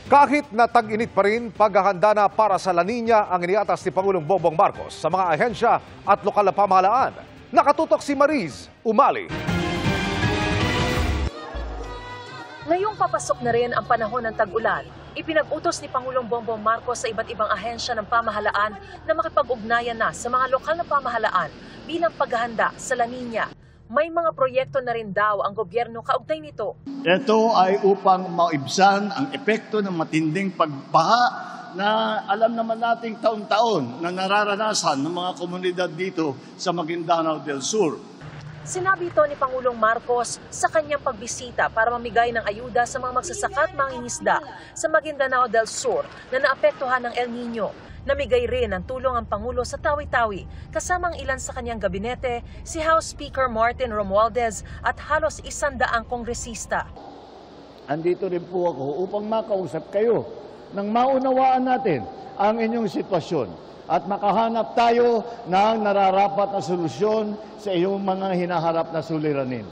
Kahit na tag-init pa rin, paghahanda na para sa La Nina ang iniatas ni Pangulong Bongbong Marcos sa mga ahensya at lokal na pamahalaan. Nakatutok si Mariz Umali. Ngayong papasok na rin ang panahon ng tag-ulan, ipinag-utos ni Pangulong Bongbong Marcos sa iba't ibang ahensya ng pamahalaan na makipag-ugnayan na sa mga lokal na pamahalaan bilang paghahanda sa La Nina. May mga proyekto na rin daw ang gobyerno kaugnay nito. Ito ay upang maibsan ang epekto ng matinding pagbaha na alam naman nating taon-taon na nararanasan ng mga komunidad dito sa Maguindanao del Sur. Sinabi ito ni Pangulong Marcos sa kanyang pagbisita para mamigay ng ayuda sa mga magsasaka at mangingisda sa Maguindanao del Sur na naapektuhan ng El Nino. Namigay rin ng tulong ang Pangulo sa Tawi-Tawi, kasama ang ilan sa kanyang gabinete, si House Speaker Martin Romualdez at halos 100 kongresista. Andito rin po ako upang makausap kayo nang maunawaan natin ang inyong sitwasyon at makahanap tayo ng nararapat na solusyon sa iyong mga hinaharap na suliranin.